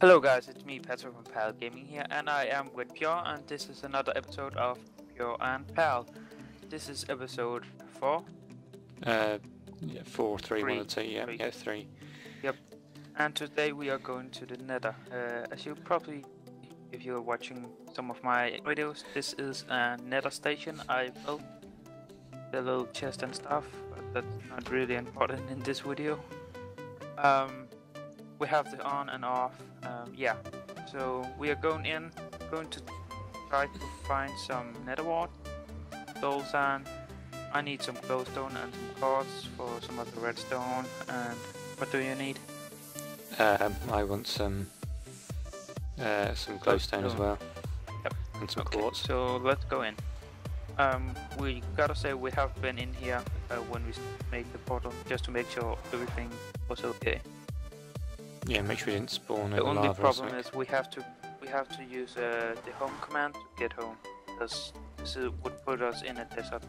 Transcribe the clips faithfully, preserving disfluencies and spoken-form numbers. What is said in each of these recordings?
Hello guys, it's me Patrick from PAal Gaming here, and I am with Pure, and this is another episode of Pure and PAal. This is episode four. Uh, yeah, four, three, Three. one or two. Yeah, Three. yeah, three. Yep. And today we are going to the Nether. Uh, as you probably, if you're watching some of my videos, this is a Nether station I built. The little chest and stuff, but that's not really important in this video. Um, we have the on and off. Um, yeah. So we are going in, going to try to find some nether wart, soul sand. I need some glowstone and some quartz for some of the redstone. And what do you need? Um, I want some uh, some glowstone as well. Yep. And some Okay, quartz. so let's go in. Um, we gotta say we have been in here uh, when we made the portal, just to make sure everything was okay. Yeah, make sure we didn't spawn The over only lava or problem something. is we have to we have to use uh, the home command to get home, because this is, would put us in a desert.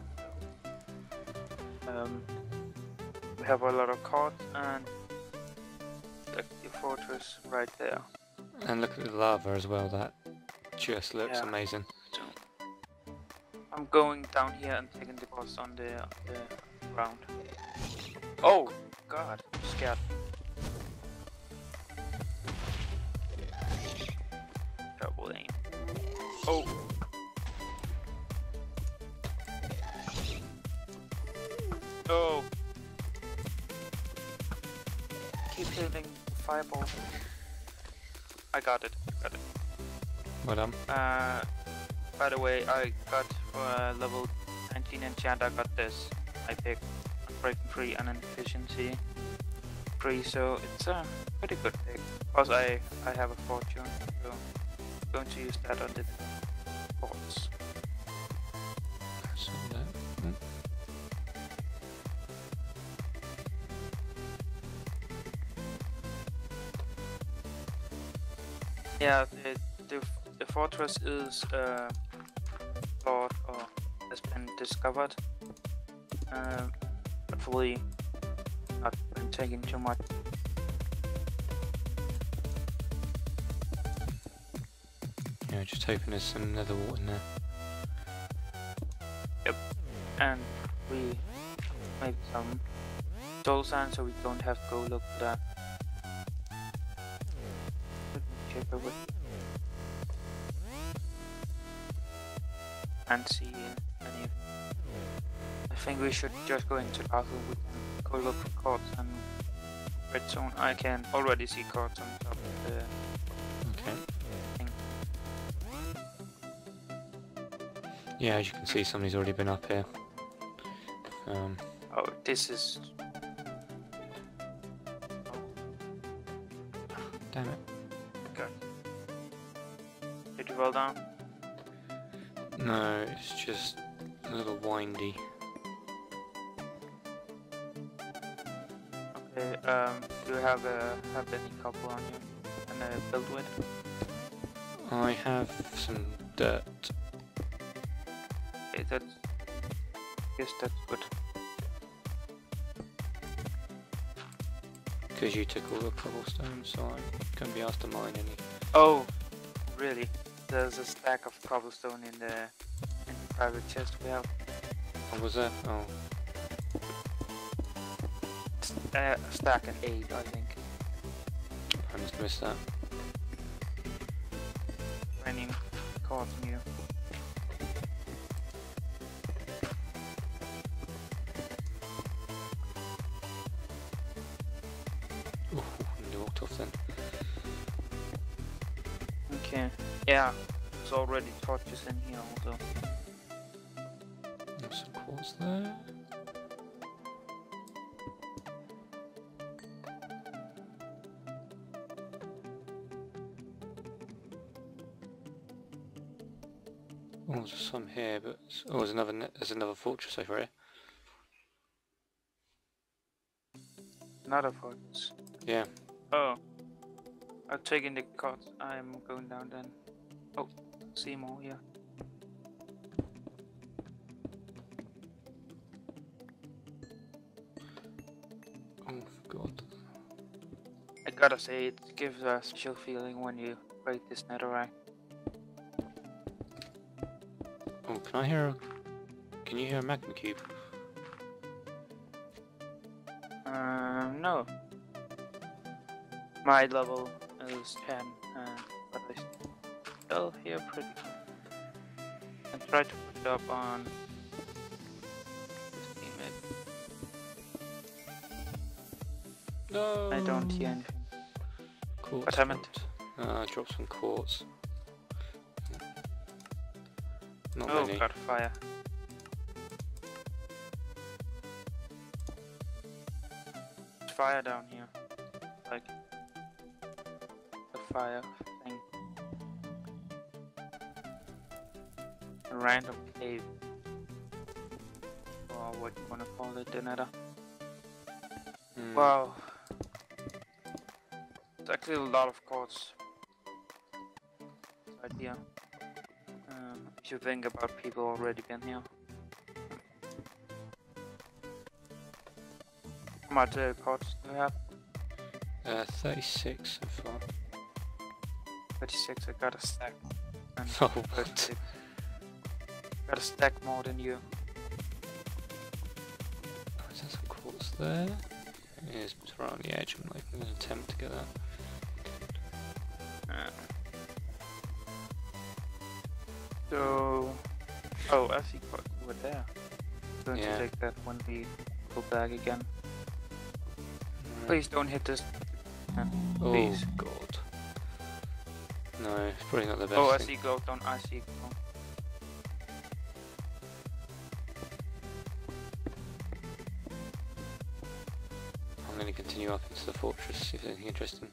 Um, we have a lot of cards and the, the fortress right there. And look at the lava as well. That just looks Yeah. amazing. So I'm going down here and taking the quartz on the, on the ground. Oh God, I'm scared. Double aim. Oh. Oh. Keep hitting fireball. I got it. Got it. Well done. Uh, by the way, I got for uh, level nineteen enchant. I got this. I picked Unbreaking three and an efficiency three, so it's a pretty good pick. Plus, I I have a fortune, so I'm going to use that on the forts. So that, mm. Yeah, the the, the fortress is uh, thought or has been discovered. Uh, hopefully, not been taking too much. Yeah, just hoping there's some nether wart in there. Yep, and we made some soul sand, so we don't have to go look for that. Let me check over and see any. I think we should just go into castle. We can go look for quartz and redstone. I can already see quartz on top of the Okay. thing. Yeah, as you can see, somebody's already been up here. Um, Oh, this is. damn it. Good. Did you fall down? No, it's just a little windy. Okay, um, do you have a have any copper on you and uh, build with? I have some dirt. Okay, that's. Yes, that's good. Because you took all the cobblestone, so I couldn't be asked to mine any. Oh, really? There's a stack of cobblestone in the in the private chest we have. What was that? Oh, Uh, a stack and eight, I think. I must have missed that. Raining cards on you. Ooh, you walked off then. Okay. Yeah, there's already torches in here also. There's some quartz there. Oh, there's some here, but oh, there's another. Ne there's another fortress over here. Another fortress. Yeah. Oh. I'm taking the cards. I'm going down then. Oh, see more here. Oh God. gotta say, it gives a special feeling when you break this netherrack. Oh, can I hear a... Can you hear a magma cube? Um, no. My level is ten, and but I still hear pretty good. And try to put it up on fifteen maybe. No. I don't hear anything. Quartz What happened? Uh, drop some quartz. Not Oh, many. got fire. There's fire down here. Like a fire thing. A random cave. Or what you wanna call it, the Nether. Mm. Wow. It's actually a lot of quartz right here. Um, if you think about people already been here. How much uh, quartz do you have? Uh, thirty-six so far. thirty-six, I got a stack. And Oh, what? thirty-six. Got a stack more than you. Oh, is there some quartz there? It is, it's right on the edge. I'm not even going to attempt to get that. Uh, so... Oh, I see quite over there. I'm going Yeah. to take that when we go back again. Mm. Please don't hit this. Uh, Oh please. god. No, it's probably not the best Oh, I thing. see glowstone, I see glowstone. I'm going to continue up into the fortress, see if there's anything interesting.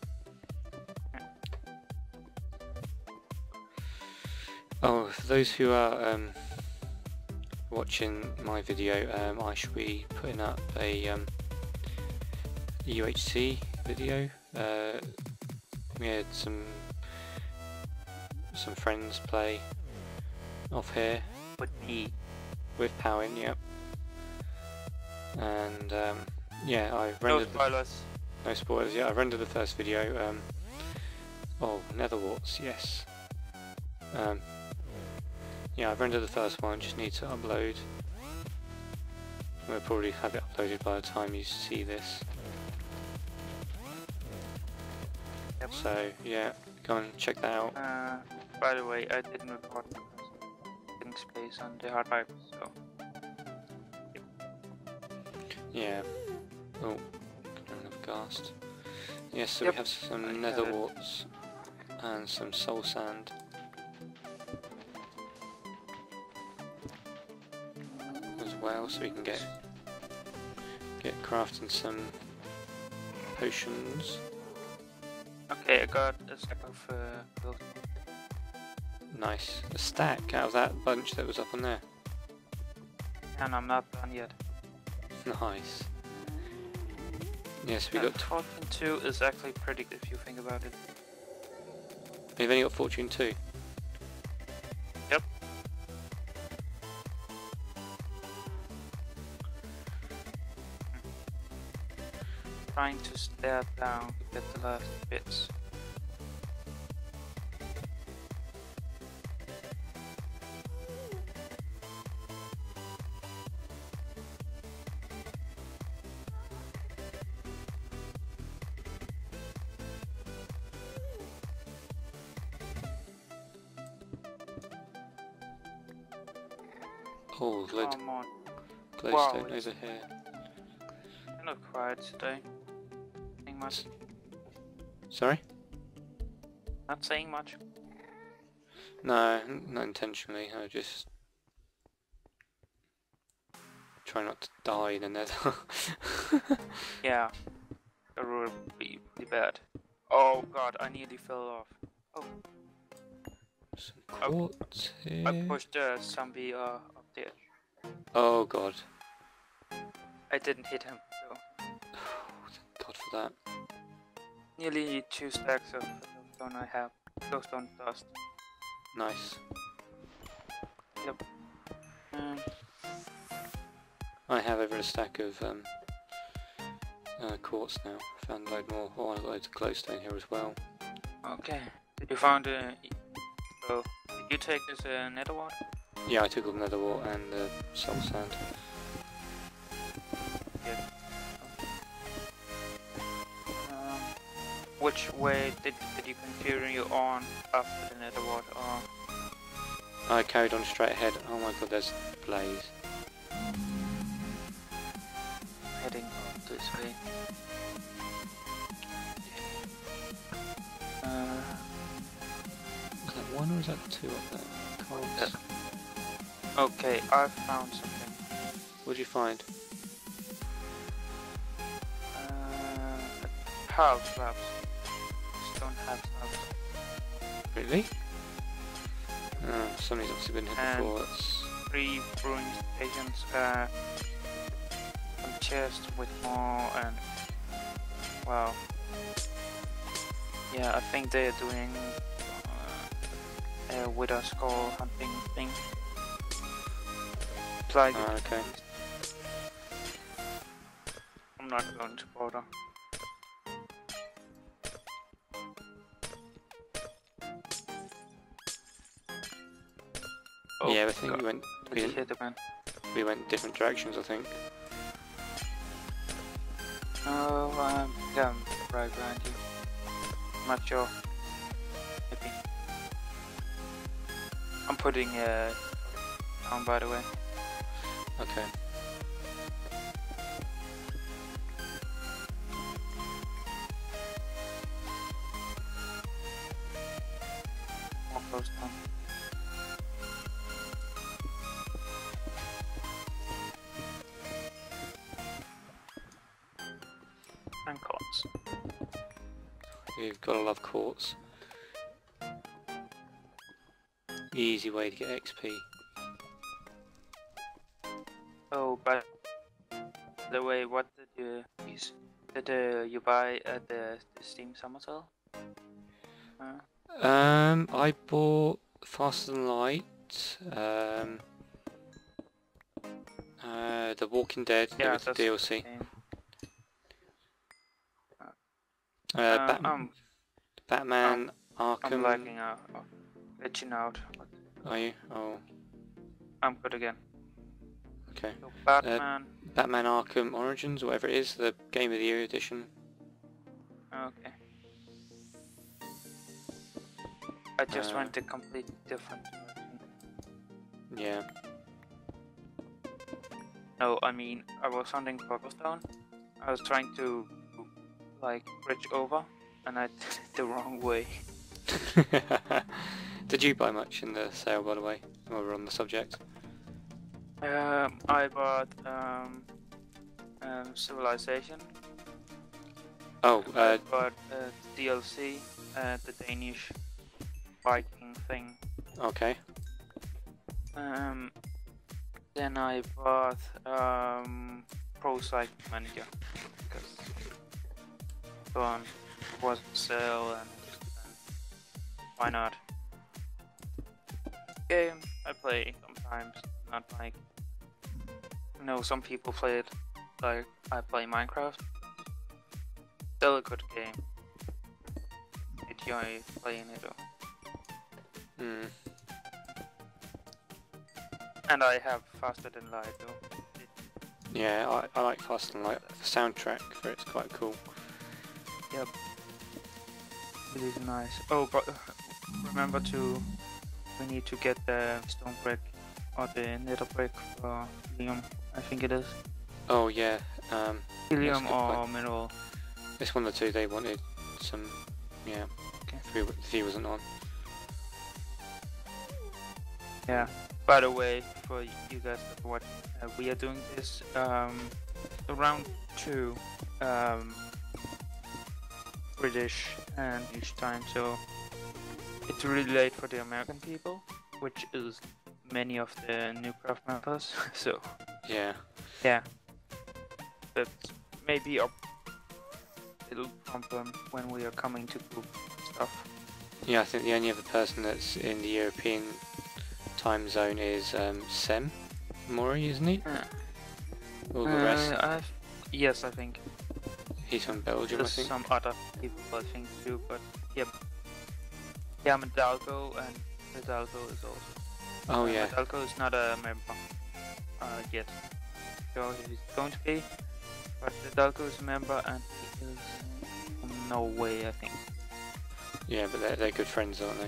Oh, for those who are um, watching my video, um, I should be putting up a um, U H C video. Uh, we had some some friends play off here With me. with PAal in, yep. And um, yeah, I No rendered the, spoilers. no spoilers. Yeah, I rendered the first video. Um, oh, nether warts, yes. Um, yeah, I've rendered the first one. Just need to upload. We'll probably have it uploaded by the time you see this. Yep. So yeah, go and check that out. Uh, by the way, I didn't record because I didn't space on the hard drive, so... Yeah. Oh, another ghast. Yes, so Yep, we have some I nether got it. warts and some soul sand. As well, so we can get get crafting some potions. Okay, I got a stack of uh, gold. Nice. A stack out of that bunch that was up on there. And I'm not done yet. Nice. Yes, we And got. Fortune two is actually pretty good if you think about it. We've only got fortune two. Yep. Trying to stare down to get the last bits. Oh, load Come on, glowstone Wow, over it's- here. I'm not quiet today. Saying much. Sorry? Not saying much. No, n- not intentionally. I just try not to die in the nether. Yeah. That would be pretty bad. Oh god, I nearly fell off. Oh, Some quartz here. I pushed a zombie uh, up there. Oh god. I didn't hit him, so. Thank God for that. Nearly two stacks of glowstone I have. Glowstone dust. Nice. Yep. Um, I have over a stack of um, uh, quartz now. Found a load more. Oh, and loads of glowstone here as well. Okay. Did you find a... Oh, did you take this uh, nether water? Yeah, I took all the nether wart and the soul sand. Yeah. Um, which way did, did you continue on after the nether water? Or... I carried on straight ahead. Oh my god, there's blaze. Heading up this way. Uh, Is that one or is that two up there? Can't... yeah. Okay, I found something. What did you find? Uh, PAal traps. Stone have traps. Really? Oh, somebody's obviously been here And before. That's... Three brewing stations. Uh, some chests with more and wow. Yeah, I think they're doing uh, a wither skull hunting thing. It's like Oh, okay. I'm not going to bother. Oh, Yeah, I think God. we went Did we, you hit the man? we went different directions. I think. Oh, um, yeah, I'm right behind you. I'm not sure. Maybe. I'm putting uh down, by the way. Okay. More close down. And quartz. You've got to love quartz. Easy way to get X P. Oh, by the way, what did you use? Did uh, you buy at the, the Steam Summer Sale? Uh, Um, I bought Faster Than Light. Um, uh, The Walking Dead yeah, with the that's D L the C. game. Uh, Uh, Bat um, Batman I'm Arkham. lagging out, oh, glitching out. Are you? Oh, I'm good again. okay. So Batman. Batman Arkham Origins, whatever it is, the Game of the Year edition. Okay. I just Uh, went to complete different version. Yeah. No, I mean, I was hunting cobblestone. I was trying to, like, bridge over, and I did it the wrong way. Did you buy much in the sale, by the way, while we're on the subject? Um, I bought um, um, Civilization. Oh, I uh, bought uh, D L C, uh, the Danish Viking thing. okay. Um, then I bought um, Pro Cycle Manager because one was on sale and, and why not? Game I play sometimes, not like you know some people play it like I play Minecraft. Still a good game. Enjoy playing it though. Hmm. And I have Faster Than Light though. Yeah, I, I like Faster Than Light. The soundtrack for it's quite cool. Yep. It is nice. Oh, but uh, remember to we need to get the stone brick or the nether brick for helium. I think it is Oh yeah. Um, helium good or point. mineral. it's one of the two. They wanted some. Yeah. Okay. If he, if he wasn't on. Yeah. By the way, for you guys that watch, uh, we are doing this um, around two um, British and each time, so it's really late for the American people, which is many of the NewCraft members. So Yeah. yeah, but maybe a little problem when we are coming to group stuff. Yeah, I think the only other person that's in the European time zone is um, Sem Mori, isn't he? Uh, All the rest. uh, I've, yes, I think. He's from Belgium, There's I think. some other people I think too, but yep. Yeah, Medalgo and Medalgo is also. Oh uh, yeah. Medalgo is not a member uh, yet. Sure, he's going to be, but Medalgo is a member and he is from Norway, I think. Yeah, but they're, they're good friends, aren't they?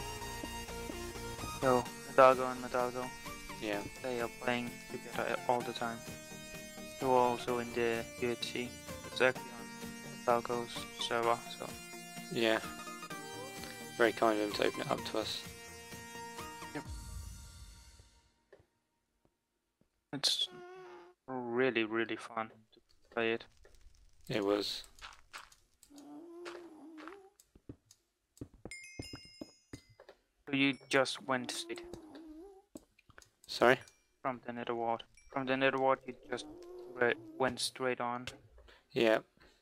So, Medalgo and Medalgo, Yeah. they are playing together all the time. They were also in the U H C, exactly on Medalgo's server, so. Yeah. Very kind of them to open it up to us. Yep. It's really, really fun to play it. It was. So you just went straight Sorry? from the Nether ward. From the Nether ward, you just re went straight on, Yeah.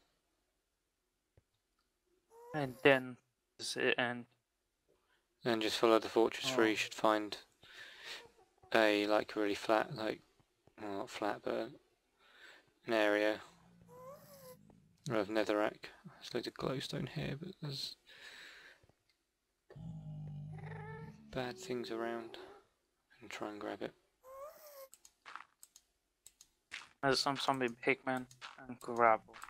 and then this i- and And just follow the fortress Oh. through, you should find a, like, really flat, like, well, not flat, but an area of netherrack. There's loads of glowstone here, but there's bad things around. And try and grab it. there's some zombie pigmen and gravel.